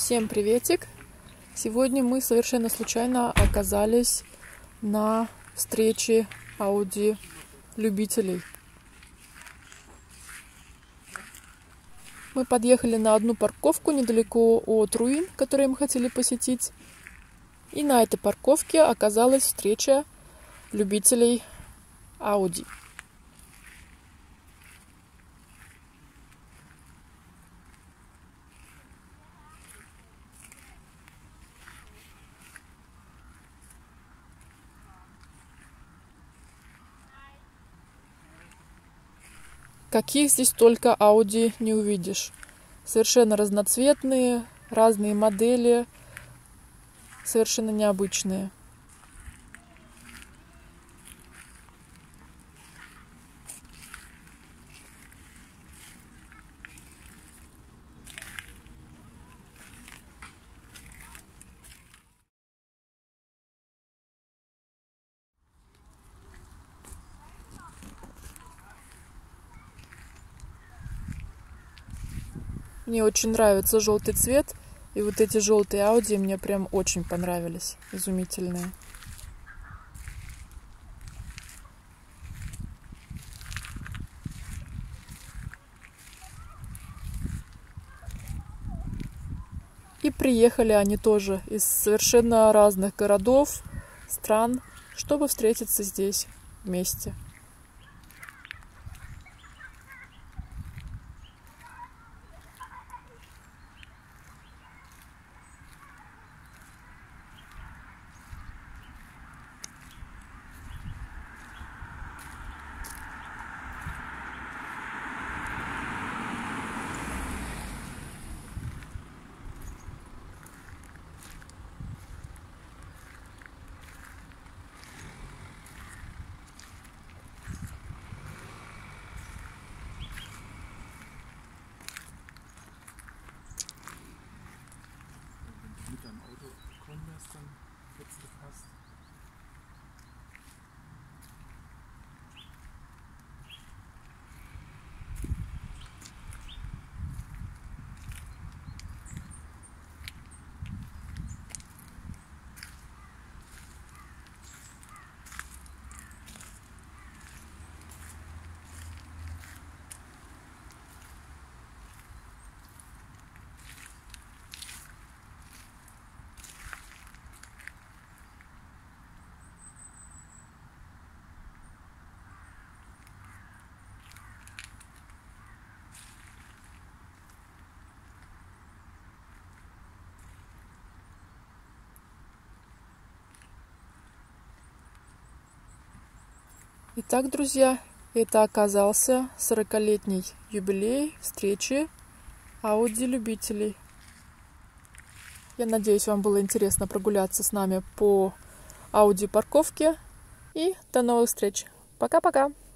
Всем приветик! Сегодня мы совершенно случайно оказались на встрече Audi любителей. Мы подъехали на одну парковку недалеко от руин, которые мы хотели посетить. И на этой парковке оказалась встреча любителей Audi. Каких здесь только Audi не увидишь. Совершенно разноцветные, разные модели, совершенно необычные. Мне очень нравится желтый цвет, и вот эти желтые Audi мне прям очень понравились, изумительные. И приехали они тоже из совершенно разных городов, стран, чтобы встретиться здесь вместе. Mit deinem Auto kommen lässt, dann hättest du gepasst. Итак, друзья, это оказался 40-летний юбилей встречи Audi любителей. Я надеюсь, вам было интересно прогуляться с нами по Audi парковке. И до новых встреч. Пока-пока!